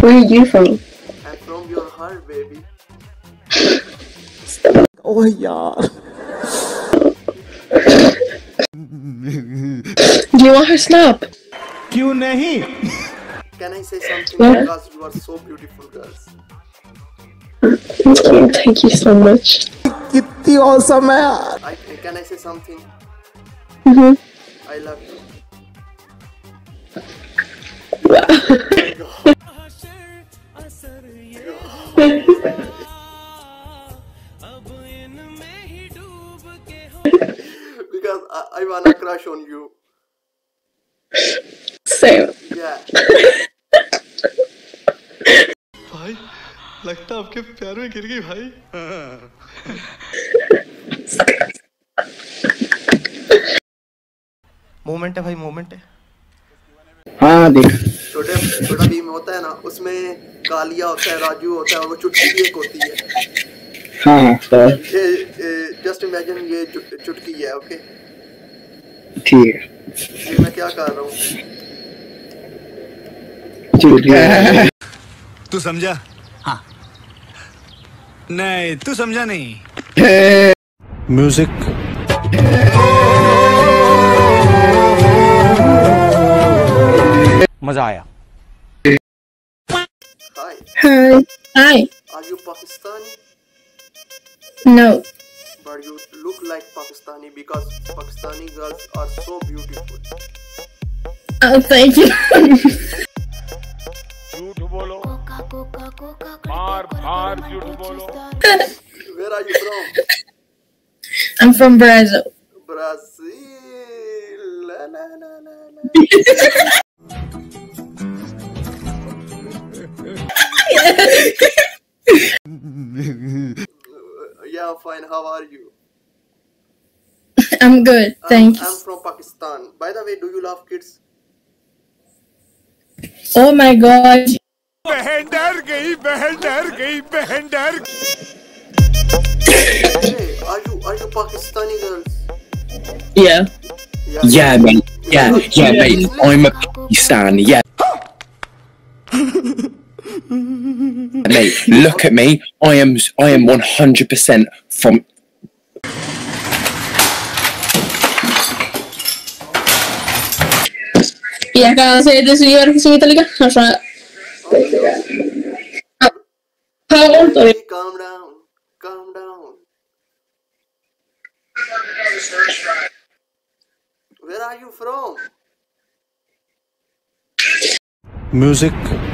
Where are you from? I'm from your heart, baby. Oh yaar. Do you want her snap? क्यों नहीं? Can I say something? Yeah. Because you are so beautiful, girls. Thank you so much. कितनी awesome है यार. Can I say something? I love you. Because I wanna crush on you. Same. Yeah. भाई लगता आपके प्यार में गिर गई भाई. मोमेंट है भाई, मोमेंट है. हाँ देख. छोटा भीम होता है ना, उसमें कालिया होता है, राजू होता है और वो चुटकी भी एक होती है. हाँ तो ये जस्ट इमेजिन ये चुटकी है. ओके ठीक है. ये मैं क्या कर रहा हूँ? तू समझा? हाँ. नहीं तू समझा नहीं. म्यूजिक. मजा आया. Hi. Hi. Hi. Are you Pakistani? No. But you look like Pakistani because Pakistani girls are so beautiful. Oh, thank you. झूठ बोलो. बार झूठ बोलो. Where are you from? I'm from Brazil. Brazil. La, la, la, la, la. Yeah, fine. How are you? I'm good, thanks. I'm from Pakistan. By the way, do you love kids? Oh my god. बहन डर गई, बहन डर गई, बहन डर. Hey, are you Pakistani girls? Yeah. Yeah mate. Yeah mate. I'm a Pakistani. Yeah. Mate, look at me. I am 100% from. Yeah, can I say this in your Italian? How old are you? Calm down. Calm down. Where are you from? Music.